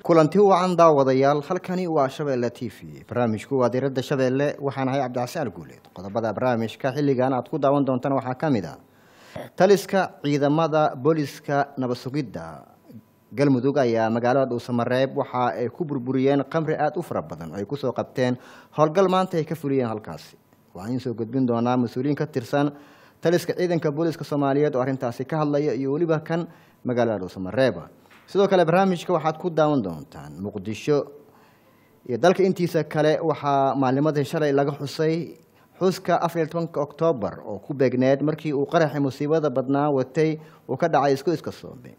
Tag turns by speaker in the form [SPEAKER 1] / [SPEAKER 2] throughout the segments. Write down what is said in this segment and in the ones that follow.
[SPEAKER 1] kulanti wacan daawadayaal halkani waa Shabeelle TV barnaamijku waa diiradda Shabeelle waxaan ahay Cabdicasiir Guuleed qodobada barnaamijka xilligan aad ku daawan doontaan waxaa kamid ah taliska ciidamada booliska nabad sugidda galmudug ayaa magaalada Dhuusamareeb waxa ay ku burburiyeen qamri aad u fara badan ay ku soo qabteen howlgal maanta ay ka fuliyeen halkaas waxaan soo gudbin doonaa mas'uuliyiin ka tirsan taliska ciidanka booliska Soomaaliyeed oo arintaasi ka hadlaya iyo waliba kan magaalada Dhuusamareeb sidoo kale barnaamijka waxaad ku daawan doontaan Muqdisho iyo dalka intiisa kale waxa maalimadii shalay laga xusay xuska 14 Oktoobar oo ku beegneed markii uu qaraxay musiibada badnaa watay oo ka dhacay iska Soobe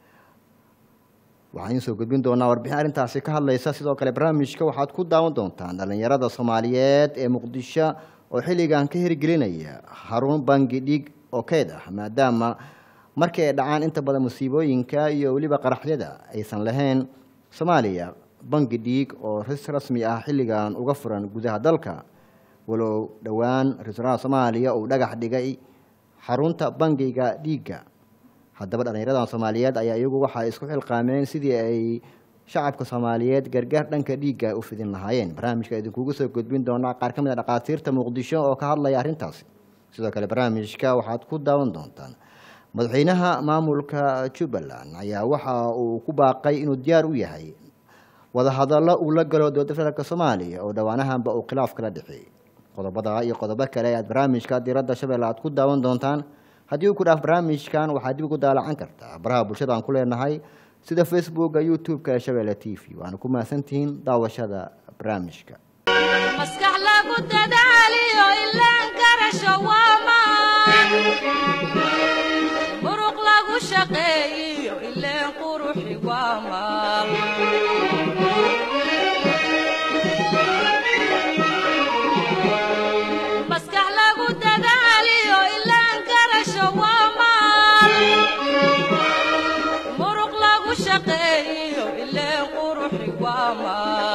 [SPEAKER 1] waxaan soo gudbin doonaa warbixin arintaasi ka hadlaysa sidoo kale barnaamijka waxaad ku daawan doontaan dhalinyarada Soomaaliyeed ee Muqdisho oo xilligan ka hirgelinaya xarun bangi dhig oo keed ah maadaama markii ay dhacaan inta badan musiibooyinka iyo waliba qaraxyada aysan lahayn Soomaaliya bangi dhig oo rasmi ah xilligan uga furan gudaha dalka walow dhawaan rasuulaha Soomaaliya uu dhagax dhigay xarunta bangiga dhiga haddaba dhalinyarada Soomaaliyeed ayaa iyagu waxa isku xilqaameen sidii ay shacabka Soomaaliyeed gargaar dhanka dhiga u fidin lahaayeen barnaamijka idinku soo gudbin doona qaar kamid ah dhaqaatiirta Muqdisho oo ka hadlaya arintaas sidoo kale barnaamijka waxaad ku daawan doontaan madaxweynaha maamulka Jubbaland ayaa waxa uu ku baaqay inuu diyaar u yahay wada hadallo uu la galo dowladda federaalka Soomaaliya oo dhawaanahanba uu khilaaf kala dhixay qodobada iyo qodobo kale ee barnaamijka diiradda Shabeelle aad ku daawan doontaan haddii uu ku dhaaf barnaamijkan waxaad dib ugu daalacan kartaa baraha bulshada aan ku leenahay sida Facebook iyo YouTube-ka Shabeelle TV waana ku mahadsantihiin daawashada barnaamijka
[SPEAKER 2] maskax lagu dadaaliyo ilaan karasho waama muruq lagu shaqeeyo ilaan quruxi waama maskax lagu dadaaliyo ilaan karasho waama muruq lagu shaqeeyo ilaan quruxi waama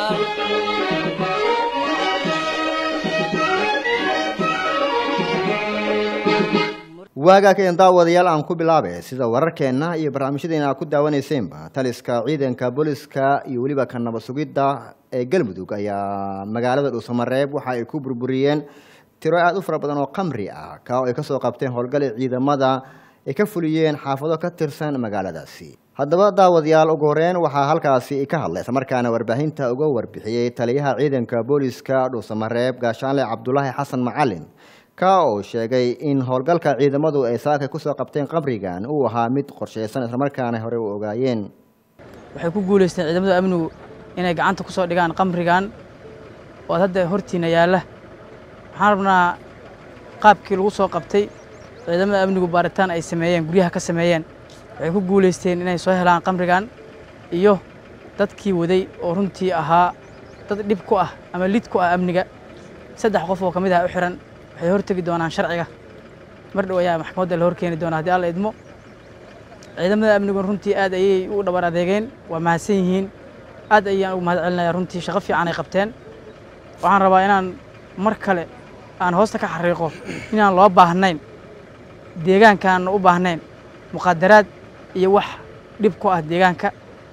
[SPEAKER 1] waaga keen daawadayaal aan ku bilaabay sida wararkeena iyo barnaamijyadeena ku daawaneyseenba taliska ciidanka booliska iyo waliba kan nabad sugidda ee galmudug ayaa magaalada Dhuusamareeb waxa ay ku burburiyeen tiro aad u fara badan oo qamri ah ka oo ay ka soo qabteen howlgal ciidamada ay ka fuliyeen xaafado ka tirsan magaaladaasi haddaba daawadayaal ugu horeen waxa halkaasi ka hadlay markaana warbaahinta uga warbixiyay taliyaha ciidanka booliska Dhuusamareeb Gaashaanle Cabdullaahi Xasan Macalin ka oo sheegay in howlgalka ciidamadu ay saaka ku soo qabteen qamrigan uu ahaa mid qorsheysan isla markaana hore u ogaayeen
[SPEAKER 3] waxay ku guuleysteen ciidamada amnigu inay gacanta ku soo dhigaan qamrigan oo hadda hortiina yaala waxaan rabnaa qaabkii lagu soo qabtay ciidamada amnigu baaritaan ay sameeyeen guryaha ka sameeyeen waxay ku guuleysteen inay soo helaan qamrigan iyo dadkii waday oo runtii ahaa dad dhib ku ah ama lid ku ah amniga 3 qof oo kamid ah u xiran waxay hortagi doonaan sharciga mar dhow ayaa maxkamadda la horkeeni doonaa haddii alla idmo ciidamada amnigu runtii aad ayay u dhabar adeegeen waa mahadsan yihiin aad ayaan ugu mahad celinayaa runtii shaqo fiican ay qabteen waxaan rabaa inaan mar kale aan hoosta ka xariiqo inaan loo baahnayn deegaankaan u baahnayn muqaadaraad iyo wax dhib ku ah deegaanka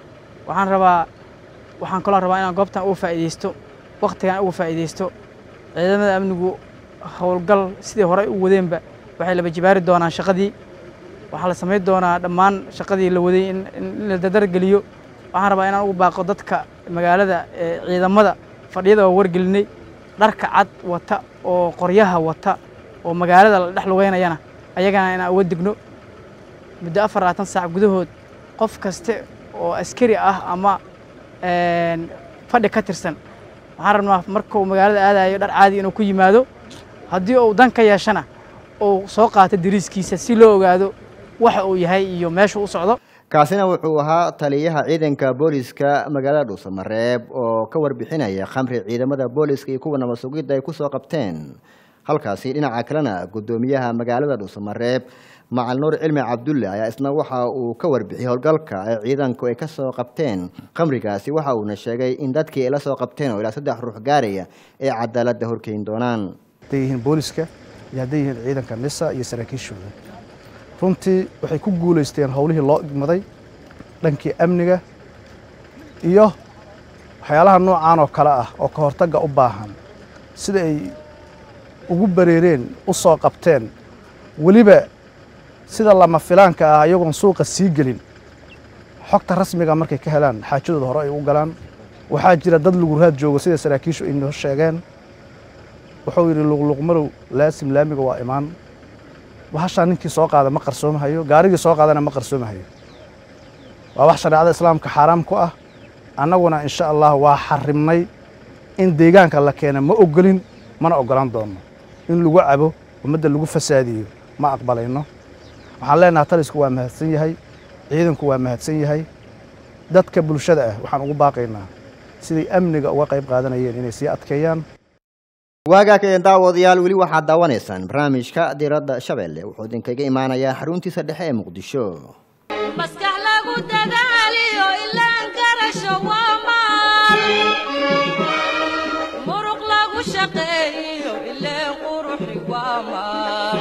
[SPEAKER 3] waxaan kaloo rabaa inaan goobtan uga faa'iideysto waqtigan uga faa'iideysto ciidamada amnigu howlgal sidii hore u wadeenba waxay laba jibaari doonaan shaqadii waxaa la samayn doonaa dhammaan shaqadii la waday in la dadar geliyo waxaan rabaa inaan ugu baaqo dadka magaalada ciidamada fadhiyada oo wargelinay dharka cad wata oo qoryaha wata oo magaalada la dhex lugeynayana ayagana inaan uga digno muddo 24 saac gudahood qof kaste oo askari ah ama fadhi ka tirsan waxaan rabnaa markuu magaalada aadayo dhar caadi inuu ku yimaado haddii uu dan ka yeeshana uu soo qaato diriiskiisa si loo ogaado waxa uu yahay iyo meesha uu socdo
[SPEAKER 1] kaasina wuxuu ahaa taliyaha ciidanka booliska magaalada Dhuusamareeb oo ka warbixinaya qamri ciidamada booliska iyo kuwa nabad sugidda ay ku soo qabteen halkaasi dhinaca kalena gudoomiyaha magaalada Dhuusamareeb Macal Nuur Cilmi Cabdulle ayaa isna waxa uu ka warbixiyay howlgalka ay ciidanku ay ka soo qabteen qamrigaasi waxa uu sheegay in dadkii la soo qabteen oo ilaa 3 ruux gaaraya ay cadaaladda horkeyn doonaan
[SPEAKER 4] yihiin booliska iyo hadday yihiin ciidanka NISA iyo saraakiishooda runtii waxay ku guuleysteen howlihii loo igmaday dhankii amniga iyo waxyaalaha noocaan oo kale ah oo ka hortagga u baahan sida ay ugu bareereen u soo qabteen weliba sida lama filaanka ah iyagoon suuqa sii gelin xogta rasmiga markay ka helaan xaajadooda hore ay u galaan waxaa jira dad lagu raad joogo sida saraakiishu ay noo sheegeen wuxuu yidhi luqluqmarow laasim laamiga waa imaan bahashaa ninkii soo qaada ma qarsoomahayo gaarigii soo qaadana ma qarsoomahayo waa wax shareecada islaamka xaaraam ku ah annaguna insha allah waa xarimnay in deegaanka la keena ma ogolin mana ogolaan doono in lagu cabo ummadda lagu fasaadiyo ma aqbalayno waxaan leenahay talisku waa mahadsan yahay ciidanku waa mahadsan yahay dadka bulshada ah waxaan ugu baaqaynaa siday amniga uga qayb qaadanayeen inay sii adkeeyaan
[SPEAKER 1] waagaakeen daawadayaal weli waxaad daawanaysaan barnaamijka diiradda shabeelle wuxuu idinkaga imaanayaa xaruntiisa dhexe ee muqdisho
[SPEAKER 2] maskax lagu dadaaliyo ilaan garasho waa maal muruq lagu shaqeeyo ileen quruxi waa maal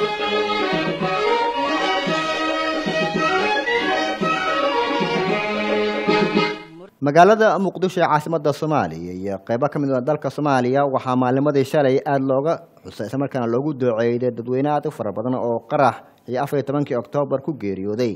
[SPEAKER 1] magaalada muqdisho ee caasimadda soomaaliya iyo qaybo ka mid ah dalka soomaaliya waxaa maalimadii shalay aada looga xusay isla markaana loogu duceeyay dadweyne aad u fara badan oo qarax iyo 14 Oktoobar ku geeriyooday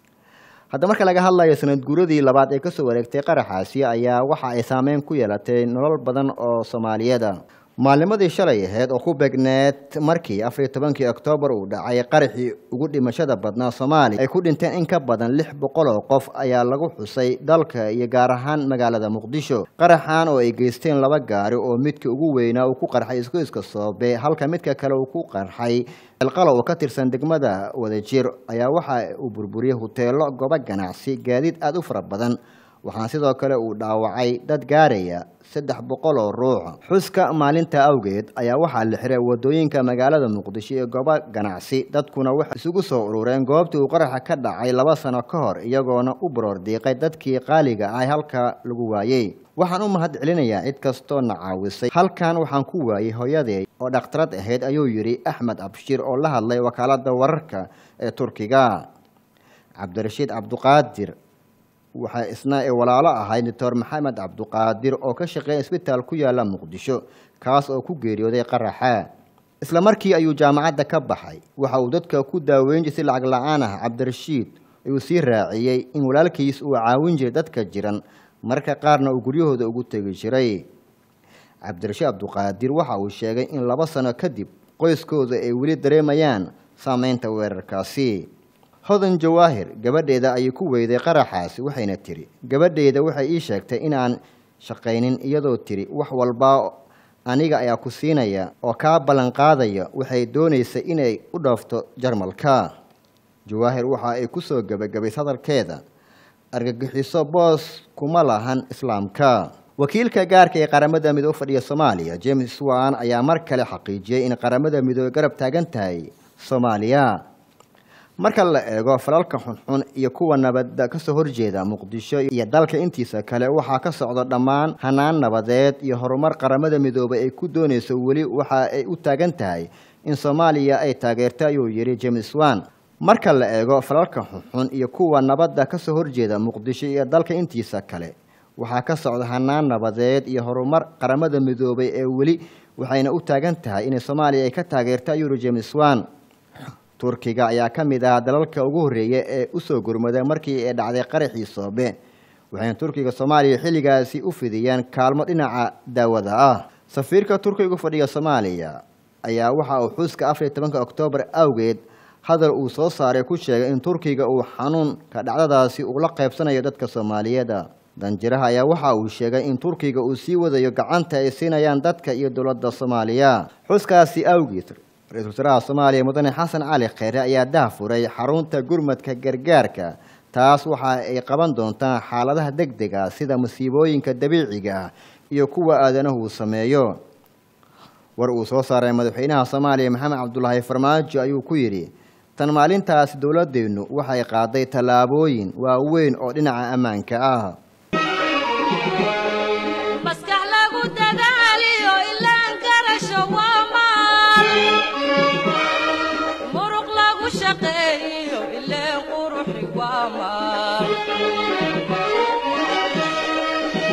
[SPEAKER 1] hadda marka laga hadlayo sanad guuradii labaad ee kasoo wareegtay qaraxaasi ayaa waxa ay saameyn ku yeelatay nolol badan oo Soomaaliyeed maalimadii shalay ahayd oo ku beegneed markii 14 Oktoobar uu dhacay qaraxii ugu dhimashada badnaa Soomaaliya ay ku dhinteen in ka badan 600 oo qof ayaa lagu xusay dalka iyo gaar ahaan magaalada Muqdisho qaraxan oo ay geysteen laba gaari oo midka ugu weynaa uu ku qarxay isku Soobe halka midka kale uu ku qarxay alqalow ka tirsan degmada Wadajir ayaa waxa uu burburiyay hoteelo goobo ganacsi gaadiid aad u fara badan waxaan sidoo kale uu dhaawacay dad gaaraya 300 oo ruux xuska maalinta awgeed ayaa waxa la xiray wadooyinka magaalada Muqdisho ee goobo ganacsi dadkuna waxa isugu soo urureen goobtii uu qaraxa ka dhacay 2 sano ka hor iyagoona u baroor diiqay dadkii qaaliga ah halka lagu waayay waxaan u mahad celinayaa cid kastoo na caawisay halkan waxaan ku waayay hooyaday oo dhaqtarad ahayd ayuu yiri Axmed Abshir oo la hadlay wakaalada wararka ee Turkiga Cabdirashiid Cabduqaadir waxa isna ay walaalo ahay Dr. Maxamed Cabduqaadir oo ka shaqeeya isbitaal ku yaala Muqdisho kaas oo ku geeriyooday qaraxa isla markii ayuu jaamacadda ka baxay waxa uu dadka ku daaweyn jiray lacag la'aan ah Cabdirashiid ayuu sii raaciyay in walaalkiis uu caawin jiray dadka jiran marka qaarna uu guryahooda ugu tagi jiray Cabdirashiid Cabduqaadir waxa uu sheegay in 2 sano kadib qoyskooda ay weli dareemayaan saameynta weerarkaasi hodan jawaahir gabadheeda ay ku weyday qaraxaasi waxayna tiri gabadheeda waxay ii sheegtay in aan shaqaynin iyadoo tiri wax walba aniga ayaa ku siinaya oo ka balan qaadaya waxay doonaysaa inay u dhaafto Jarmalka jawaahir waxa ay ku soo gabagabay hadalkeeda argagixiso boos kuma lahan islaamka wakiilka gaarka ee qaramada midowga fadhiya Soomaaliya James Wan ayaa mar kale xaqiijiyay in qaramada midowga garab taagan tahay Soomaaliya marka la eego falalka xunxun iyo kuwa nabadda ka soo horjeeda Muqdisho iyo dalka intiisa kale waxa ka socda dhamaan hanaan nabadeed iyo horumar qaramada midoobay ay ku doonayso wali waxa ay u taagan tahay in Soomaaliya ay taageerto ayuu yiri James Wan marka la eego falalka xunxun iyo kuwa nabadda ka soo horjeeda Muqdisho iyo dalka intiisa kale waxa ka socda hanaan nabadeed iyo horumar qaramada midoobay ee wali waxayna u taagan tahay in Soomaaliya ay ka taageerto ayuu James Wan Turkiga ayaa ka mid ah dalalka ugu horeeyay ee u soo gurmaday markii ay dhacday qaraxii Soobe waxayna Turkiga Soomaaliya xilligaasi u fidiyeen kaalmo dhinaca daawada ah safiirka Turkiga fadhiya Soomaaliya ayaa waxa uu xuska 14 Oktoobar awgeed hadal uu soo saaray ku sheegay in Turkiga uu xanuunka dhacdadaasi uu la qaybsanayo dadka Soomaaliyeed danjiraha ayaa waxa uu sheegay in Turkiga uu sii wadayo gacanta ay siinayaan dadka iyo dawladda Soomaaliya xuskaasi awgeed رئيس وزراء الصومالي مدن حسن علي خير ayaa dahfuray xarunta gurmadka gargaarka taas waxa ay qaban doontaa xaaladaha degdega sida musiibooyinka dabiiciga ah iyo kuwa aadanahu sameeyo war uu soo saaray madaxweynaha Soomaaliya Maxamed Cabdullaahi Farmaajo ayuu ku yiri tan maalintaas dawladeenu waxay qaaday talaabooyin waaweyn oo dhinaca ammaanka ah
[SPEAKER 2] maskax lagu dadaaliyo ilaan garasho waa maal muruq lagu shaqeeyo ileen quruxi waa maal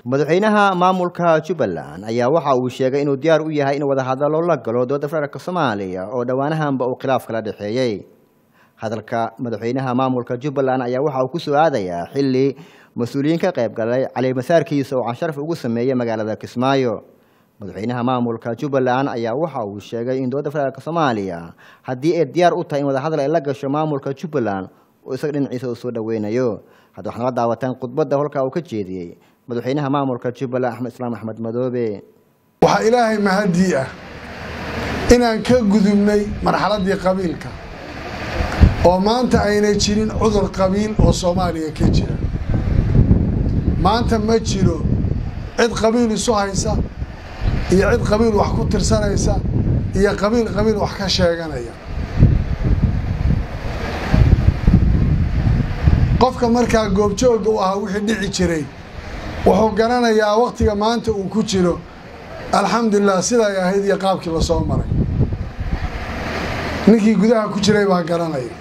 [SPEAKER 1] madaxweynaha maamulka Jubbaland ayaa waxa uu sheegay inuu diyaar u yahay in wada hadallo la galo dowladda federaalka Soomaaliya oo dhawaanahanba uu khilaaf kala dhaxeeyay hadalka madaxweynaha maamulka Jubbaland ayaa waxa uu ku soo aadayaa xilli mas'uuliyiin ka qayb galay cali masaarkiisa oo cansharaf ugu sameeyay magaalada Kismaayo madaxweynaha maamulka Jubbaland ayaa waxa uu sheegay in dowladda federaalka Soomaaliya haddii ay diyaar u tahay in wada hadal ay la gasho maamulka Jubbaland oo isaga dhinaciisa u soo dhaweynayo hadda waxaan la daawataan khudbadda halka uu ka jeediyay madaxweynaha maamulka Jubbaland Axmed Islaam Axmed Madoobe
[SPEAKER 5] waxa ilaahay mahadi ah inaan ka gudubnay marxaladii qabiilka oo maanta aynay jirin cudur qabiil oo Soomaaliya ka jira maanta ma jiro cid qabiil isu haysa iyo cid qabiil wax ku tirsanaysa iyo qabiil wax ka sheeganaya qofka markaa goobjooga u ahaa wixii dhici jiray wuxuu garanayaa waqtiga maanta uu ku jiro alxamdulillah sida ay ahayd iyo qaabkii la soo maray ninkii gudaha ku jiray baa garanaya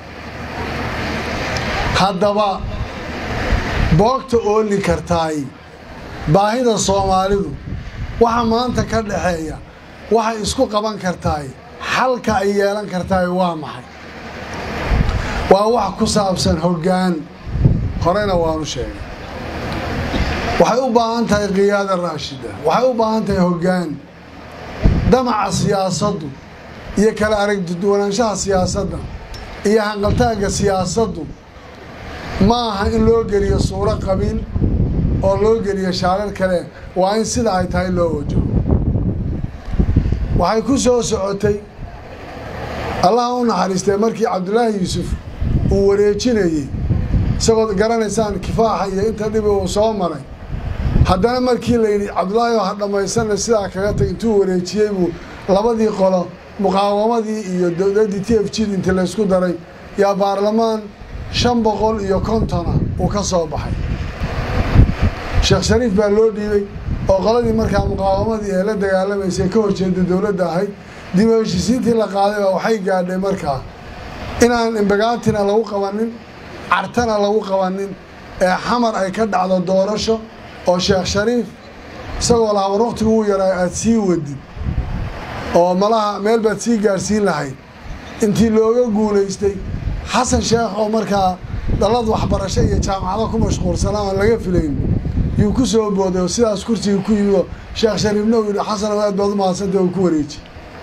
[SPEAKER 5] haddaba boogta ooli kartaay baahida Soomaalidu waxa maanta ka dhaxeeya waxa isku qaban kartaay xalka ay yeelan kartaay waa maxay waa wax ku saabsan hoggaan horena waanu sheegay waxay u baahan tahay qiyaada raashida waxay u baahan tahay hoggaan damaca siyaasaddu iyo kala aragtiduwanaanshaha siyaasadda iyo hanqaltaaga siyaasaddu ma aha in loo geliyo suuro qabiil oo loo geliyo shaarar kale waa in sida ay tahay loo wajaho waxay ku soo socotay Allah u naxariistay markii Cabdullaahi Yuusuf uu wareejinayay isagoo garanaysaan kifaaxa iyo inta dhib uu soo maray haddana markii la yidhi Cabdullaahi oo dhamaysan sida kaga tag intuu wareejiyay buu labadii qolo muqaawamadii iyo dowladda TFG inta la isku daray yaa baarlamaan 550 uu ka soo baxay Sheekh Shariif baa loo dhiibay oo qoladii markaa muqaawamadii ee la dagaalamayay ka horjeeday dowladda ahayd dib u heshiisiintii la qaaday waxay gaadhay markaa inaan imbagaatina lagu qabanin cartana lagu qabanin ee xamar ay ka dhacdo doorasho oo Sheekh Shariif isagoo la waqtigu uu yaray aad sii wadid oo malaha meel baad sii gaarsiin lahayd intii looga guuleystay Xasan Sheekh oo markaa dalad waxbarasho iyo jaamacado ku mashquulsanaa laga filayn yuu ku soo booday oo sidaas kursiga ku yido Sheekh Shariifna uu yiri Xasan aad baad u mahadsantahay oo ku wareejiyay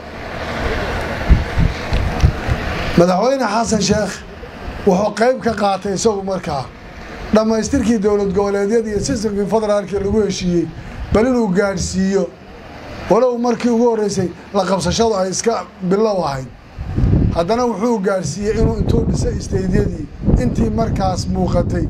[SPEAKER 5] madaxweyne Xasan Sheekh wuxuu qayb ka qaatay isagu markaa dhamaystirkii dawlad goboleedyada iyo sistemkii federaalka lagu heshiiyay bal inuu gaarsiiyo walow markii ugu horeysay la qabsashadu ay iska bilow ahayd haddana wuxuu gaarsiiyay inuu intuu dhisay isteediyadii intii markaas muuqatay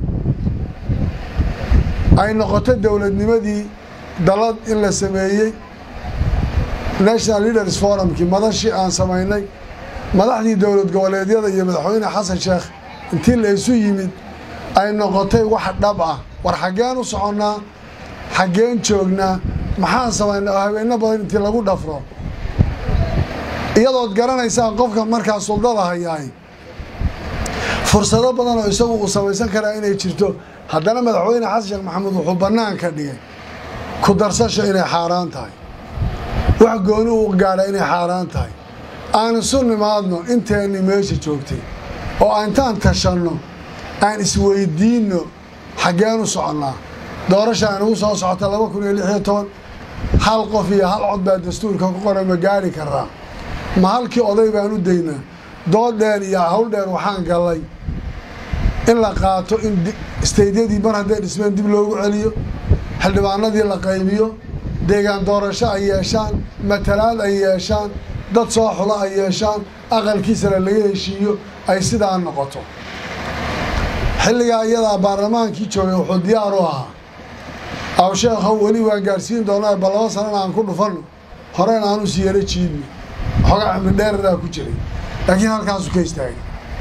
[SPEAKER 5] ay noqotay dawladnimadii dalad in la sameeyay National Leaders Forum ki madashii aan sameynay madaxdii dawlad goboleedyada iyo madaxweyne Xasan Sheekh intii la isu yimid ay noqotay wax dhab ah war xageen u soconaa xageen joognaa maxaan sameynaa habeena badan intii lagu dhafro iyadoo garanaysaan qofka markaa suldada hayaay fursado badan oo isagu uu samaysan karaa inay jirto haddana madaxweyne Xasan Sheekh Maxamuud wuxuu banaan ka dhigay ku darsasho inay xaaraan tahay wax gooni uu gaaray inay xaaraan tahay aan sunnimaadno inteeni meesha joogtay oo aantaan tashanno aan isweydiino xageen u soconaa doorashaan ugu soo socota 2016 hal qof iyo hal cod baa dastuurka ku qoran ma gaari karaa ma halkii oday baan u daynaa dood dheer iyo hawl dheer waxaan galay in la qaato in isteediyadii mar haddii dhismeen dib loogu celiyo xildhibaanadii la qaybiyo deegaan doorasho ay yeeshaan matalaad ay yeeshaan dad soo xula ay yeeshaan aqalkiisa laga heshiiyo ay sidaa noqoto xilliga iyada baarlamaankii joogay wuxuu diyaar u ahaa aw sheekh wali waa gaarsiin doonaa balaba sanana aan ku dhufano horena aanu siiyay jiidmi xogaa xamid dheerada ku jiray laakiin halkaas uu ka istaagay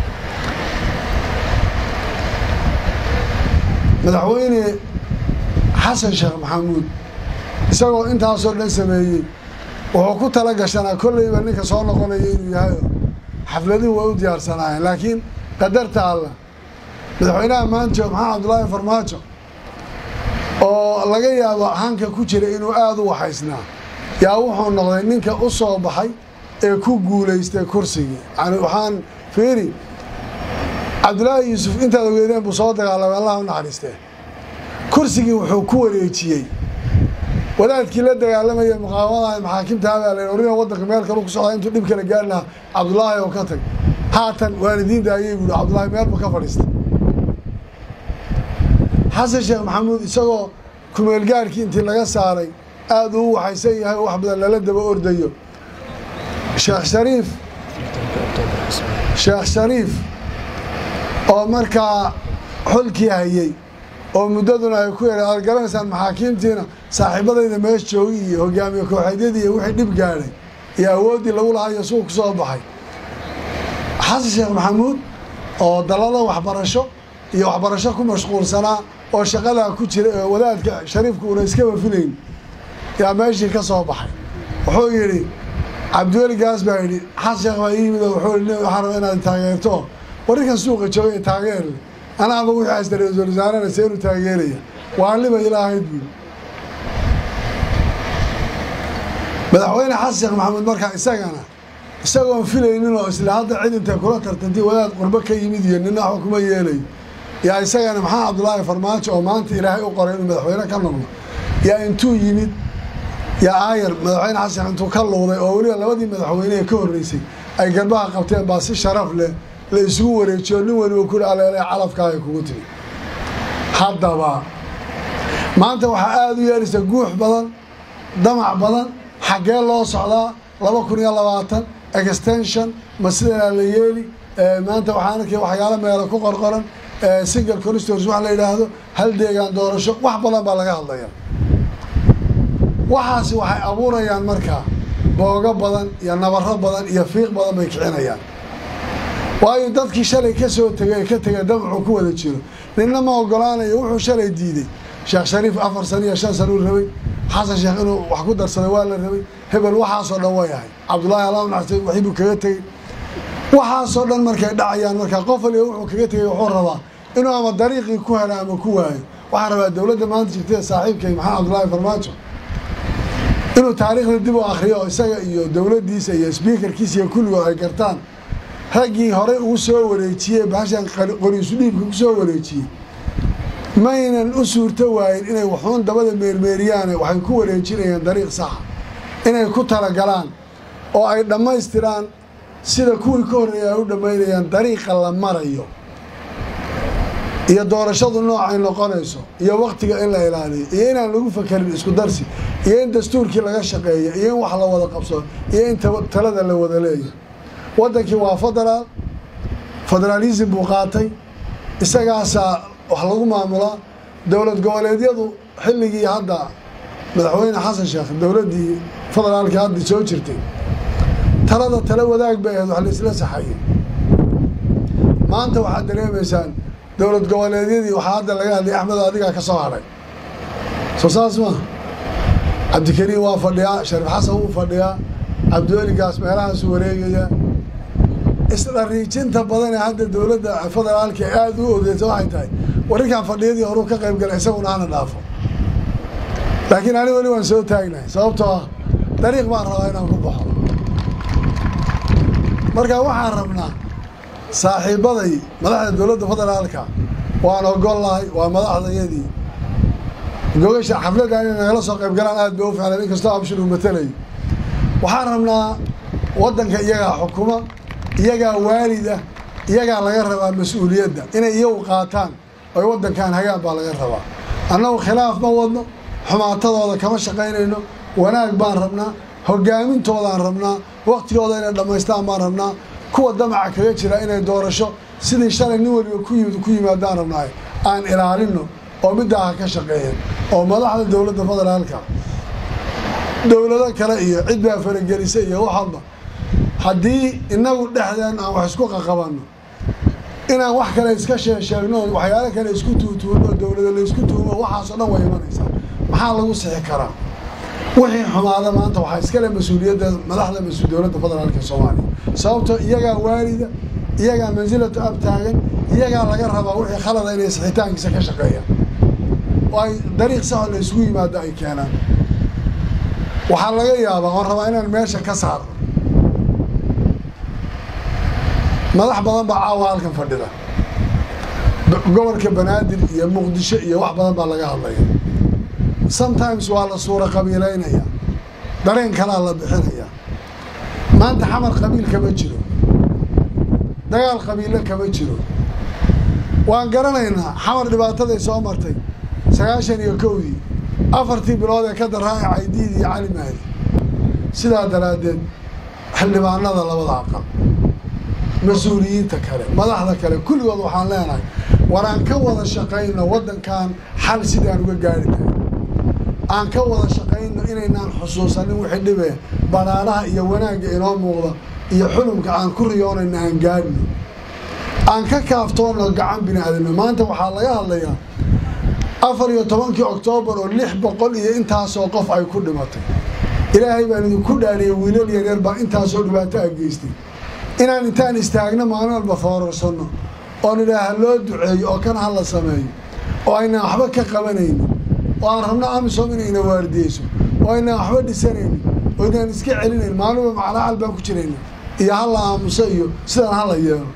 [SPEAKER 5] madaxweyne Xasan Sheekh Maxamuud isagoo intaasoo dhan sameeyay wuxuu ku tala gashanaa kollayba ninka soo noqonaya inuu yahay xafladii waa u diyaarsanaayeen laakiin qadarta Allah madaxweynaha maanta Maxamed Cabdullaahi Farmaajo oo laga yaabo hanka ku jira inuu aad u waxaysnaa yaa wuxuu noqday ninka u soo baxay ee ku guulaystay kursigii yani waxaan fiiri cabdulaahi yuusuf intaad ogeedeen buu soo dagaalamay allah u naxariistee kursigii wuxuu ku wareejiyey wadaadkii la dagaalamaya muqaawamada maxaakimta baa la orina wadanka meel kale ku socda intuu dhib kala gaari lahaa cabdulaahi oo ka tag haatan waalidiinta ayay buuri cabdulaahi meelba ka fadhiistay xasan sheekh maxamuud isagoo kumeelgaarkii intii laga saaray aad uu waxaysan yahay wax badan lala daba ordayo sheekh shariif oo markaa xulkii hayay oo muddaduna ay ku yareen aad garanaysaan maxaakiimtiina saaxiibadayda meesha joogay iyo hogaamiye kooxeedyadii iyo wixii dhib gaadhay iyo awooddii lagu lahaa iyo suuq ku soo baxay xasan sheekh maxamuud oo dalada waxbarasho iyo waxbarasho ku mashquulsanaa oo shaqadaa ku jira ee wadaadka shariifka una iskaba filayn yaa meeshii ka soo baxay wuxuu yidhi cabdiweli gaas baa yidhi xasan sheekh baa ii yimid oo wuxuu yidhi waxaan rabaa inaad taageerto warrinkan suuqa joogay taageer anaaba wixii haysta ra-iisul wasaarena seenu taageeraya waaliba ilaahayd buuli madaxweyne xasan sheekh maxamuud markaa isagoon filaynin oo isla hadda cid intay kula tartantay wadaad qurbo ka yimid iyo nina waxba kuma yeelayo yaa isagana maxamed cabdulaahi farmaajo oo maanta ilaahay u qoray inuu madaxweyne ka noqdo yaa intuu yimid yaa aayar madaxweyne xasan sheekh intuu ka luuday oo weliba labadii madaxweyne ee ka horreysay ay garbaha qabteen baa si sharaf leh la isugu wareejiyo nin waliba kuli aleele calafkaaga kugu timi haddaba maanta waxaa aada u yeelisa guux badan damac badan xaggee loo socdaa 2020 extension ma sidanaa la yeeli maanta waxaan arkay waxyaalo meelo ku qorqoran single constituency wax la yidhaahdo hal deegaan doorasho wax badan baa laga hadlaya waxaasi waxay abuurayaan markaa boogo badan iyo nabaro badan iyo fiiq badan bay kicinayaan waayo dadkii shalay ka soo tegay ka tegay damcu ku wada jiro ninna ma ogolaanayo wuxuu shalay diiday sheekh shariif 4 sano iyo 5 sano rabay xasan sheekh inuu wax ku darsaday waa la rabay hebel waxaasoo dhan way ahay cabdulaahi allah naxariis wixii buu kaga tegay waxaasoo dhan markay dhacayaan markaa qof waliba wuxuu kaga tegay wuxuu rabaa inuu ama dariiqii ku helo ama ku waayo waxaan rabaa dowladda maanta jirtay saaxiibkay maxamed cabdulaahi farmaajo inuu taariikhda dib u akhriyo isaga iyo dowladdiisa iyo speakerkiisa iyo kulligood ay gartaan raggii horey ugu soo wareejiyey bahashan qoriisu dhiibka ku soo wareejiyey maynan u suurto waayin inay waxuun dabada meermeeriyaane waxay ku wareejinayaan dariiq saxa inay ku talagalaan oo ay dhammaystiraan sida kuwii ka horreeya ay u dhammaynayaan dariiqa la marayo iyo doorashadu noocay noqonayso iyo wakhtiga in la ilaaliyo iyo inaan lagu fakerin isku darsi iyo in dastuurkii laga shaqeeyo iyo in wax la wada qabsado iyo in talada la wada leeyahay waddankii waa federaalism buu qaatay isagaasaa wax lagu maamulaa dowlad goboleedyadu xilligii hadda madaxweyne xasan sheekh dowladdii federaalkii hadda soo jirtay tala wadaag bay ahayd wax la isla saxayay maanta waxaad dareemaysaan dowlad goboleedyadii waxaa hadda laga hadlay axmed adigaa ka soo hadhay soo saas maaha cabdikariim waa fadhiyaa shariif xasan wuu fadhiyaa cabdiweligaas meelahaasu wareegaya isla riijinta badan ee hadda dowladda federaalka aada u odeysa waxay tahay warrinkan fadhiyadii horuu ka qayb galay isaguna hana dhaafo laakiin ani weli waan soo taagnahay sababtoo ah dariiq baan rabaa inaan ku baxo marka waxaan rabnaa saaxiibaday madaxda dowladda federaalka waan ogollahay waa madaxdayadii gogasha xafladda inay nagala soo qayb galaan aad bay u ficlan inkastoo abshir uu matalayo waxaan rabnaa waddanka iyagaa xukuma iyagaa waalida iyagaa laga rabaa mas-uuliyadda inay iyagu qaataan oy waddankan hagaan baa laga rabaa annagu khilaaf ma wadno xumaatadooda kama shaqaynayno wanaag baan rabnaa hogaamintoodaan rabnaa waqtigooda inay dhammaystaan baan rabnaa kuwa damaca kaga jira inay doorasho sidii shalay nin waliba ku yimaadaan rabnaay aan ilaalino oo middaa ha ka shaqeeyeen oo madaxda dowladda federaalka dowlado kale iyo cid baa faragelisa iyo waxalba haddii inagu dhexdeen aan wax isku qaqabanno inaan wax kale iska sheegno waxyaalo kale isku tuutuuno dowlada la isku tuumo waxaasoo dhan way imanaysaa maxaa lagu sixi karaa wixii xumaada maanta waxaa iskale mas-uuliyadda madaxda dowladda federaalka soomaaliya sababtoo iyagaa waalida iyagaa mansilatu ab taagan iyagaa laga rabaa wixii khalada inay sixitaankiisa ka shaqeeyaan oo ay dariiq sax la isugu yimaado ay keenaan waxaa laga yaabaa oo rabaa inaan meesha ka saaro madax badan baa caawa halkan fadhida gobolka banaadir iyo muqdisho iyo wax badan baa laga hadlaya sometimes waa la suura qabiilaynaya dareen kalaa la bixinaya maanta xamar qabiil kama jiro dagaal qabiille kama jiro waan garanaynaa xamar dhibaataday soo martay 91dii 4 bilood ee ka daraaca Caydiid iyo Cali Mahdi sidaa daraadeed xildhibaanada labada aqal mas'uuliyiinta kale madaxda kale kulligood waxaan leenahay waraan ka wada shaqeyno wadankan xal sidaan uga gaari lahayn aan ka wada shaqeyno inaynaan xusuusanin wixii dhibay banaanaha iyo wanaagga inoo muuqda iyo xulumka aan ku riyoonayna aan gaadhno aan ka kaaftoono gacan bini'aadamnimo maanta waxaa laga hadlayaa 14 Oktoobar oo 600 iyo intaasoo qof ay ku dhimatay ilaahay baan idinku dhaariyay wiilal yaryar baa intaasoo dhibaato ah geystay inaan intaan istaagno maalin walba foorarsano oo ilaaha loo duceeyo oo kan hala sameeyo oo ayna waxba ka qabanaynin oo aan rabno amisom inayna waardiyeyso oo ayna waxba dhisanaynin oo inaan iska celinayn maalinba macalacal baan ku jirayna iyo hala aamuso iyo sidaan hala yeelo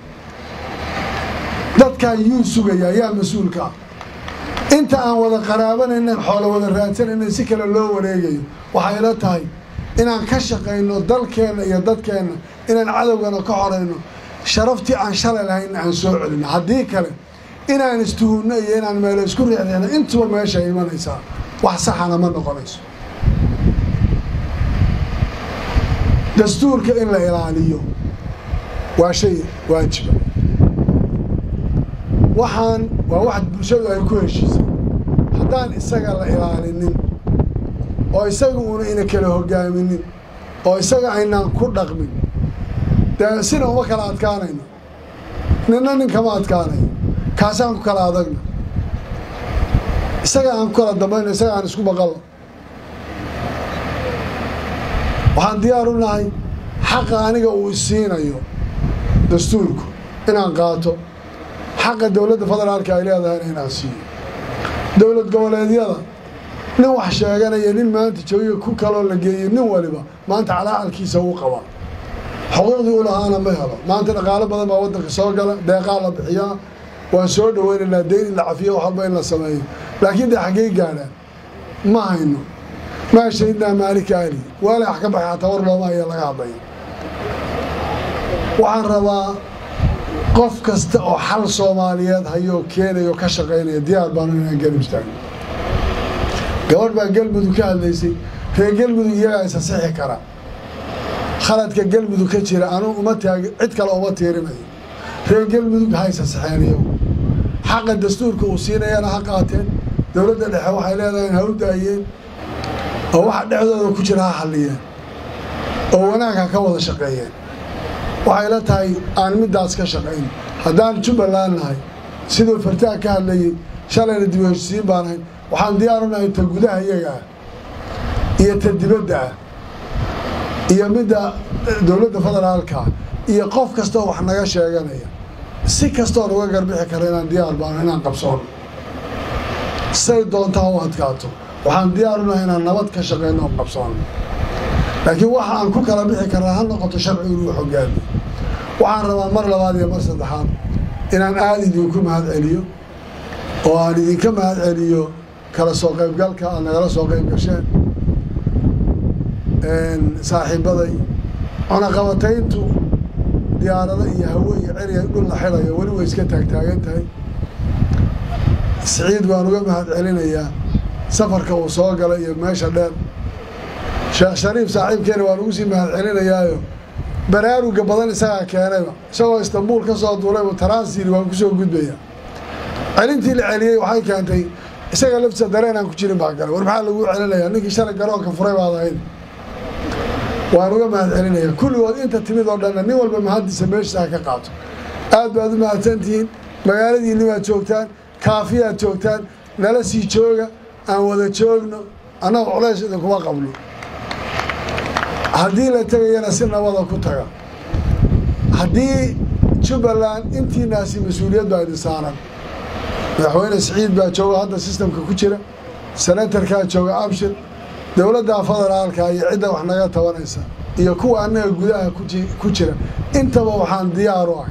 [SPEAKER 5] dadka yuu sugaya yaa mas-uulka inta aan wada qaraabanayna xoolo wada raadsanayna si kale loo wareegayo waxay ila tahay inaan ka shaqeyno dalkeena iyo dadkeena inaan cadowgana ka xoreyno sharaftii aan shalay lahayn aan soo celino haddii kale inaan istuhunno iyo inaan meel isku riixriixno intuba meesha imanaysaa wax saxana ma noqonayso dastuurka in la ilaaliyo waa shay waajiba waxaan waa wax bulshadu ay ku heshiisay haddaan isaga la ilaalinin oo isaga uuna ina kala hogaaminin oo isaga aynaan ku dhaqmin dee sina uma kala adkaanayno ninna nin kama adkaanayo kaasaan ku kala adagna isaga aan ku kala dambayno isaga aan isku baqalno waxaan diyaar u nahay xaqa aniga uu isiinayo dastuurku inaan qaato xaqa dowladda federaalka ay leedahay inaan siiyo dowlad goboleedyada nin wax sheeganaya nin maanta jooga ku kaloo la geeyo nin waliba maanta calaacalkiisa uu qaba xuquuqdii u lahaana ma helo maanta dhaqaale badan baa waddanka soo gala deeqaa la bixiyaa waan soo dhaweynaynaa deyn in la cafiyo wax walba in la sameeyo laakiin dee xaggey gaadhaan ma hayno maa shahidnaa maalika ali waalax ka baxay xataa war looma ayaa laga hadlaya waxaan rabaa qof kasta oo xal Soomaaliyeed hayo keenayo ka shaqeynaya diyaar baan inaan galib istaagno gabadh baa galmudug ka hadlaysay reer galmudug iyagaa isa sixi kara khaladka galmudug ka jira anu uma taagi cid kale uma tiirinayo reer galmudug ha isa sixeeniyo xaqa dastuurka uu siinayana ha qaateen dowladda dhexe waxay leedahay ha u daayeen oo waxa dhexdooda ku jira ha xalliyeen oo wanaag ha ka wada shaqeeyeen waxay la tahay aan midaas ka shaqeyn haddaan Jubbaland nahay sidoo fartaa ka hadlayay shalayna dib u heshiisiin baan ahay waxaan diyaar u nahay ta gudaha iyaga iyo ta dibadda iyo midda dowladda federaalka iyo qof kasta wax naga sheeganaya si kasta oo uga garbixi kara inaan diyaar baan inaan qabsoon say doontaa u adkaato waxaan diyaar u nahay inaan nabad ka shaqeyno oo qabsoon laakiin waxa aan ku kala bixi karaa ha noqoto sharci uu hogaamiyo waxaan rabaa mar labaad iyo mar saddexaad inaan aad idinku mahad celiyo oo aan idinka mahad celiyo kala soo qaybgalka aan nagala soo qayb gasheen saaxiibaday cunaqabatayntu diyaarada iyo hawo iyo ceriya dhul la xidhayo weli way iska taagtaagan tahay Siciid waan uga mahad celinayaa safarka uu soo galay iyo meesha dheer Sheekh Shariif saaxiibkeena waan ugu sii mahad celinayaayo baraaruga badan isaga keenayba isagoo Istanbul ka soo duulay oo transit waan ku soo gudbaya celintii la celiyay waxay keentay isaga laftiisa dareen aan ku jirin baa galay war maxaa lagu celinayaa ninkii shalay garoonka furay baad ahayd waan uga mahad celinayaa kulligood inta timid oo dhan nin walba mahadiisa meesha ka qaato aad baad u mahadsantihiin magaaladiinni waad joogtaan kaafiyaad joogtaan nala sii jooga aan wada joogno annaga culays idinkuma qabno haddii la tegayana si nabada ku taga haddii Jubbaland intii naasi mas'uuliyad baa idin saaran madaxweyne siciid baa jooga hadda sistamka ku jira senatarkaa jooga abshir dowladda federaalka iyo cidda wax naga tabanaysa iyo kuwa annaga gudaha ku jira intaba waxaan diyaar u ahay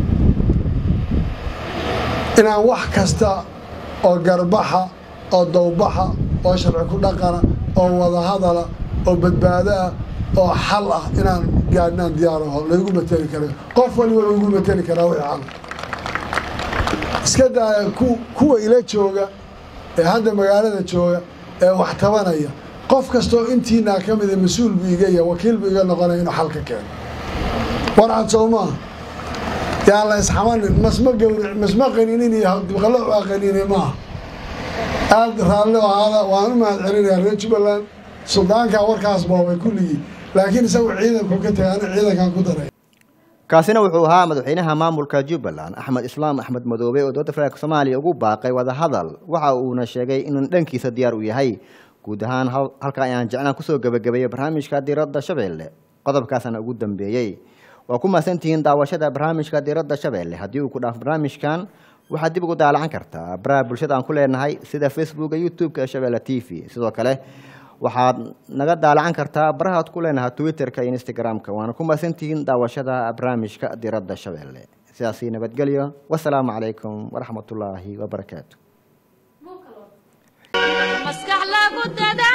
[SPEAKER 5] inaan wax kasta oo garbaxa oo dowbaxa oo sharci ku dhaqana oo wadahadala oo badbaado ah oo xal ah inaan gaadhnaan diyaar aho laygu mateli kara qof waliba laygu mateli karaa wixii xal iska daaya kuwa ila jooga ee hadda magaalada jooga ee wax tabanaya qof kastoo intiinaa ka mida mas-uul buu iga yahay wakiil buu iga noqonaya inuu xal ka keeno warcad soo maaha yaan la isxamanin masma qaninin iyo dibqalo waa qanine maaha aad raalli ahaada waan u mahad celinayaa reer jubbaland suldaankaa warkaas boobay kulligii laakiin isagu ciidanku ka tagay ana ciidankan ku daray
[SPEAKER 1] kaasina wuxuu ahaa madaxweynaha maamulka Jubbaland Axmed Islaam Axmed Madoobe oo dowladda federaalka Soomaaliya ugu baaqay wada hadal waxa uuna sheegay in dhankiisa diyaar u yahay guud ahaan halka ayaan jeclaan kusoo gabagabeeyay barnaamijka diiradda Shabeelle qodobkaasna ugu dambeeyay waa ku maasantihiin daawashada barnaamijka diiradda Shabeelle haddii uu ku dhaaf barnaamijkan waxaad dib ugu daallacan kartaa baraha bulshada aan ku leenahay sida Facebook iyo YouTube-ka Shabeelle TV sidoo kale waxaad naga daalacan kartaa barahaad ku leenahay Twitter-ka iyo Instagram-ka waana ku maasantihiin daawashada barnaamijka diiradda Shabeelle sidaasi nabadgelyo wassalaamu calaykum waraxmatullaahi wabarakaatuh
[SPEAKER 2] maskax lagu dada